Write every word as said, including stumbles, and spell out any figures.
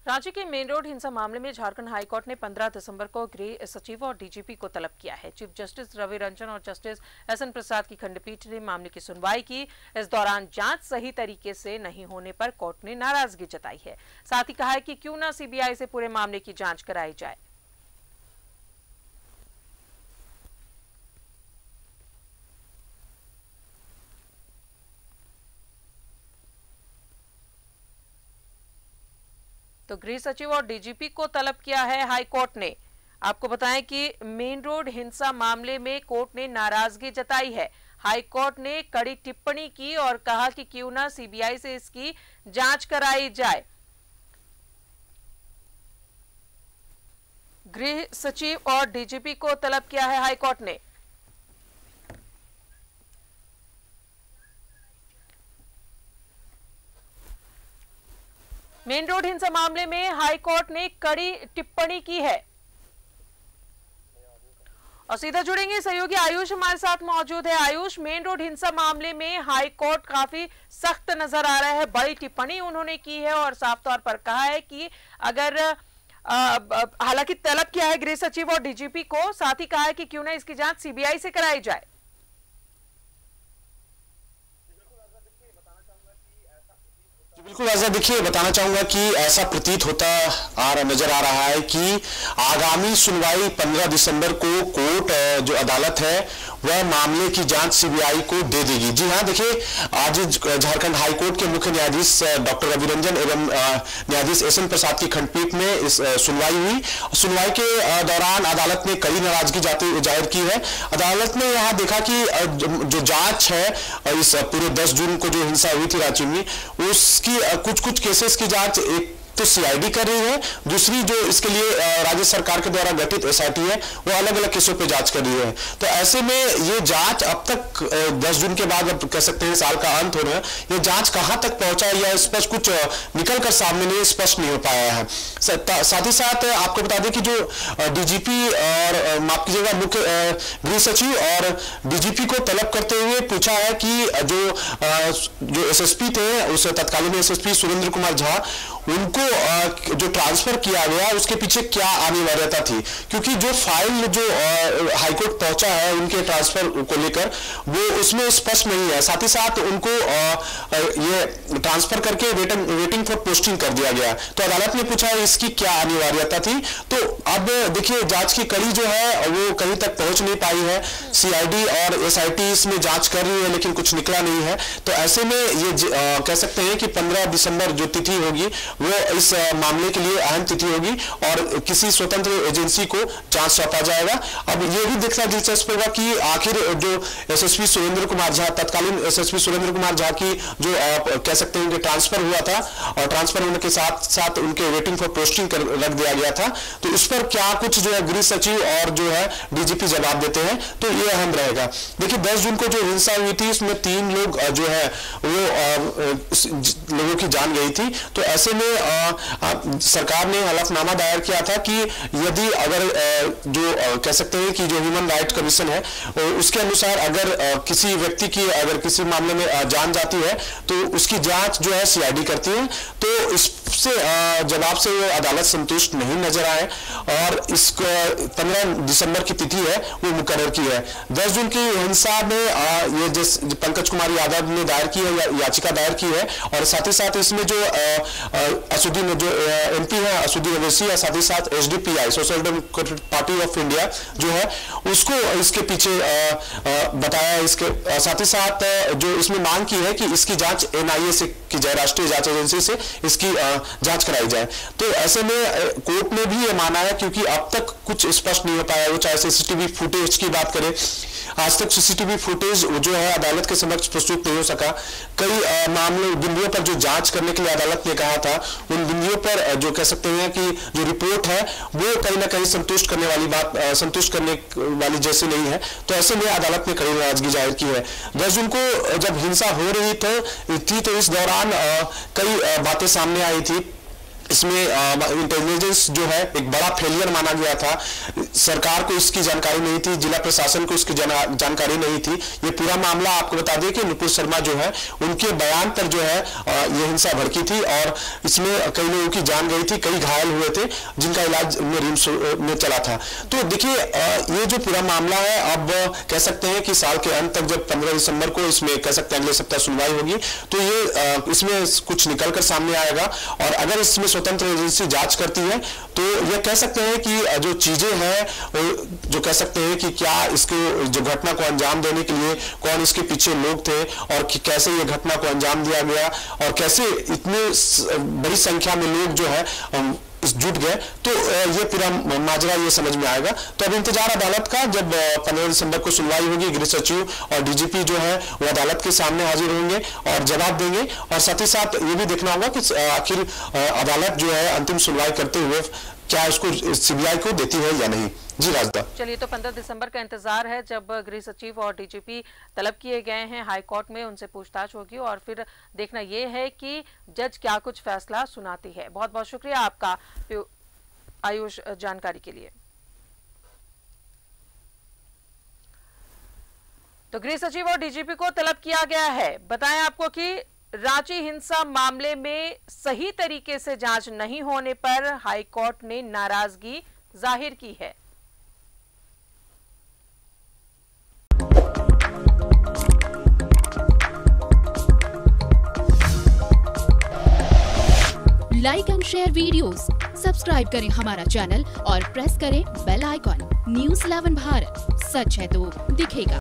रांची के main road हिंसा मामले में झारखंड हाईकोर्ट ने पंद्रह दिसंबर को गृह सचिव और डीजीपी को तलब किया है। चीफ जस्टिस रवि रंजन और जस्टिस एस एन प्रसाद की खंडपीठ ने मामले की सुनवाई की। इस दौरान जांच सही तरीके से नहीं होने पर कोर्ट ने नाराजगी जताई है। साथ ही कहा है कि क्यों न सीबीआई से पूरे मामले की जांच कराई जाए। तो गृह सचिव और डीजीपी को तलब किया है हाई कोर्ट ने। आपको बताएं कि मेन रोड हिंसा मामले में कोर्ट ने नाराजगी जताई है। हाई कोर्ट ने कड़ी टिप्पणी की और कहा कि क्यों ना सीबीआई से इसकी जांच कराई जाए। गृह सचिव और डीजीपी को तलब किया है हाई कोर्ट ने। मेन रोड हिंसा मामले में हाई कोर्ट ने कड़ी टिप्पणी की है। और सीधा जुड़ेंगे, सहयोगी आयुष हमारे साथ मौजूद है। आयुष, मेन रोड हिंसा मामले में हाई कोर्ट काफी सख्त नजर आ रहा है। बड़ी टिप्पणी उन्होंने की है और साफ तौर पर कहा है कि अगर हालांकि तलब किया है गृह सचिव और डीजीपी को, साथ ही कहा है कि क्यों ना इसकी जांच सीबीआई से कराई जाए। बिल्कुल ऐसा देखिए बताना चाहूंगा कि ऐसा प्रतीत होता आ रहा नजर आ रहा है कि आगामी सुनवाई पंद्रह दिसंबर को कोर्ट जो अदालत है वह मामले की जांच सीबीआई को दे देगी। जी हां, देखिए आज झारखंड हाईकोर्ट के मुख्य न्यायाधीश डॉक्टर रवि रंजन एवं न्यायाधीश एस एन प्रसाद की खंडपीठ में इस सुनवाई हुई। सुनवाई के दौरान अदालत ने कड़ी नाराजगी जाहिर की है। अदालत ने यहां देखा कि जो जांच है इस पूरे दस जून को जो हिंसा हुई थी रांची में, उसकी कुछ कुछ केसेस की जांच एक तो सीआईडी कर रही है, दूसरी जो इसके लिए राज्य सरकार के द्वारा गठित एसआईटी है वो अलग अलग केसों पे जांच कर रही है। तो ऐसे में ये जांच अब तक दस जून के बाद, अब कह सकते हैं साल का अंत हो रहा है, ये जांच कहां तक पहुंचा है या स्पष्ट कुछ निकल कर सामने नहीं स्पष्ट नहीं हो पाया है। साथ ही साथ आपको बता दें कि जो डीजीपी और माफ कीजिएगा मुख्य गृह सचिव और डीजीपी को तलब करते हुए पूछा है कि जो जो एसएसपी थे, उस तत्कालीन एसएसपी सुरेंद्र कुमार झा, उनको जो ट्रांसफर किया गया उसके पीछे क्या अनिवार्यता थी, क्योंकि जो फाइल जो हाईकोर्ट पहुंचा है उनके ट्रांसफर को लेकर वो उसमें स्पष्ट नहीं है। साथ ही साथ उनको ये ट्रांसफर करके वेटिंग वेटिंग फॉर पोस्टिंग कर दिया गया। तो अदालत ने पूछा है इसकी क्या अनिवार्यता थी। तो अब देखिए जांच की कड़ी जो है वो कहीं तक पहुंच नहीं पाई है। सीआईडी और एसआईटी इसमें जांच कर रही है लेकिन कुछ निकला नहीं है। तो ऐसे में ये कह सकते हैं कि पंद्रह दिसंबर जो तिथि होगी वो इस मामले के लिए अहम तिथि होगी और किसी स्वतंत्र एजेंसी को जांच सौंपा जाएगा। अब ये भी देखना दिलचस्प होगा कि आखिर जो एसएसपी सुरेंद्र कुमार झा, तत्कालीन एसएसपी सुरेंद्र कुमार झा की जो कह सकते हैं कि ट्रांसफर हुआ था और ट्रांसफर होने के साथ साथ उनके वेटिंग फॉर पोस्टिंग कर रख दिया गया था, तो इस पर क्या कुछ जो है गृह सचिव और जो है डीजीपी जवाब देते हैं, तो ये अहम रहेगा। देखिए दस जून को जो हिंसा हुई थी उसमें तीन लोग जो है वो लोगों की जान गई थी। तो ऐसे में आ, आ, सरकार ने हलफनामा दायर किया था कि यदि अगर आ, जो आ, कह सकते हैं कि जो ह्यूमन राइट कमीशन है उसके अनुसार अगर आ, किसी व्यक्ति की अगर किसी मामले में आ, जान जाती है तो उसकी जांच जो है सीआईडी करती है। तो इससे जवाब से वो अदालत संतुष्ट नहीं नजर आए और इसको पंद्रह दिसंबर की तिथि है वो मुकर्रर की है। दस जून की हिंसा में आ, ये जिस पंकज कुमार यादव ने दायर की है या, याचिका दायर की है और साथ ही साथ इसमें जो असुद्दीन जो एमपी है असुद्दीन ओवैसी और साथ ही साथ SDPI social democratic party of India जो है उसको इसके पीछे आ, आ, बताया। इसके साथ ही साथ जो इसमें मांग की है कि इसकी जांच एनआईए से की जाए, राष्ट्रीय जांच एजेंसी से इसकी जांच कराई जाए। तो ऐसे में कोर्ट ने भी ये माना है क्योंकि अब तक कुछ स्पष्ट नहीं हो पाया, वो चाहे सीसीटीवी फुटेज की बात करें, आज तक सीसीटीवी फुटेज जो है अदालत के समक्ष प्रस्तुत नहीं हो सका। कई मामलों बिंदुओं पर जो जांच करने के लिए अदालत ने कहा था उन बिंदुओं पर जो कह सकते हैं कि जो रिपोर्ट है वो कहीं ना कहीं संतुष्ट करने वाली बात संतुष्ट करने वाली जैसी नहीं है। तो ऐसे में अदालत ने कड़ी नाराजगी जाहिर की है। दस जून को जब हिंसा हो रही थी तो इस दौरान कई बातें सामने आई थी। इसमें इंटेलिजेंस जो है एक बड़ा फेलियर माना गया था। सरकार को इसकी जानकारी नहीं थी, जिला प्रशासन को इसकी जानकारी नहीं थी। ये पूरा मामला आपको बता दें कि नुपुर शर्मा जो है उनके बयान पर जो है ये हिंसा भड़की थी और इसमें कई लोगों की जान गई थी, कई घायल हुए थे जिनका इलाज में रिम्स में चला था। तो देखिए ये जो पूरा मामला है, अब कह सकते हैं कि साल के अंत तक जब पंद्रह दिसंबर को इसमें कह सकते हैं अगले सप्ताह सुनवाई होगी तो ये इसमें कुछ निकलकर सामने आएगा। और अगर इसमें स्वतंत्र एजेंसी जांच करती है तो ये कह सकते हैं कि जो चीजें हैं, जो कह सकते हैं कि क्या इसको जो घटना को अंजाम देने के लिए कौन इसके पीछे लोग थे और कि कैसे ये घटना को अंजाम दिया गया और कैसे इतनी बड़ी संख्या में लोग जो है जुट गए, तो ये पूरा माजरा ये समझ में आएगा। तो अब इंतजार अदालत का, जब पंद्रह दिसंबर को सुनवाई होगी, गृह सचिव और डीजीपी जो है वो अदालत के सामने हाजिर होंगे और जवाब देंगे। और साथ ही साथ ये भी देखना होगा कि आखिर अदालत जो है अंतिम सुनवाई करते हुए क्या इसको सीबीआई को देती है या नहीं। जी राजदा, चलिए, तो पंद्रह दिसंबर का इंतजार है जब गृह सचिव और डीजीपी तलब किए गए हैं हाई कोर्ट में, उनसे पूछताछ होगी और फिर देखना यह है कि जज क्या कुछ फैसला सुनाती है। बहुत बहुत शुक्रिया आपका आयुष जानकारी के लिए। तो गृह सचिव और डीजीपी को तलब किया गया है। बताएं आपको कि रांची हिंसा मामले में सही तरीके से जांच नहीं होने पर हाई कोर्ट ने नाराजगी जाहिर की है। Like and share videos, subscribe करें हमारा चैनल और प्रेस करें bell icon. News eleven Bharat, सच है तो दिखेगा।